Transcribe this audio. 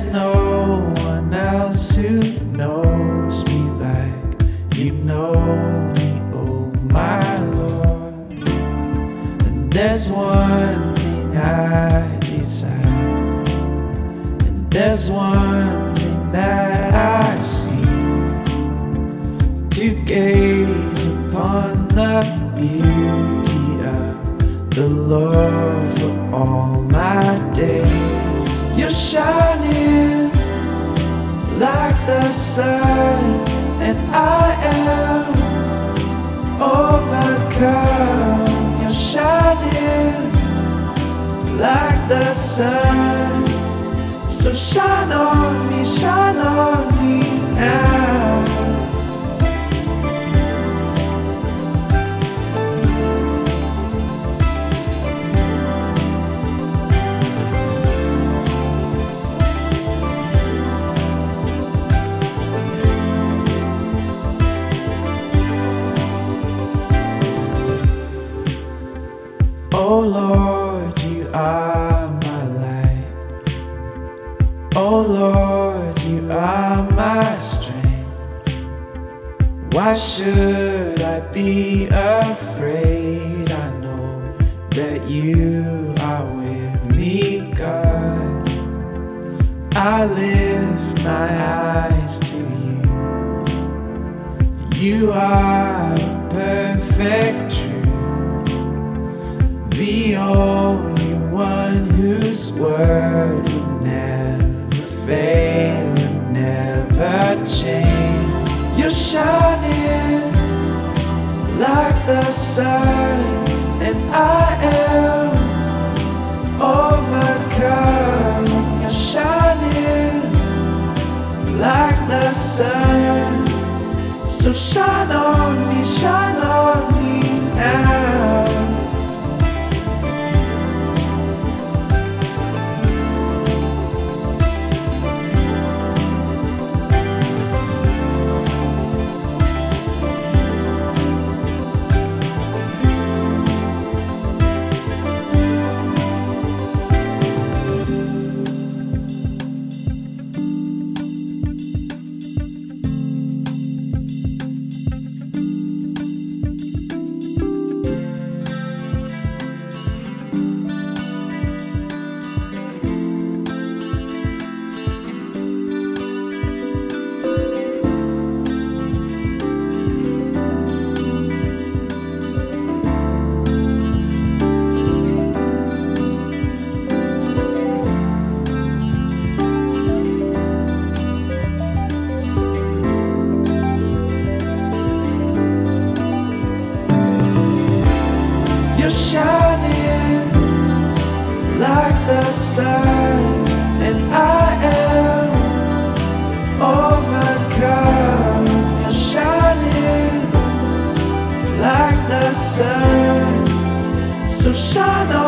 there's no one else who knows me like you know me, oh my Lord. And there's one thing I desire, and there's one thing that I see, to gaze upon the beauty of the Lord for all my days. You're shining like the sun, and I am overcome. You're shining like the sun, so shine on me now. Oh Lord, you are my light. Oh Lord, you are my strength. Why should I be afraid? I know that you are with me, God. I lift my eyes to you. You are perfect truth, the only one whose word would never fail and never change. You're shining like the sun, and I am overcome. You're shining like the sun, so shine on me now. You're shining like the sun, and I am overcome. You're shining like the sun, so shine on.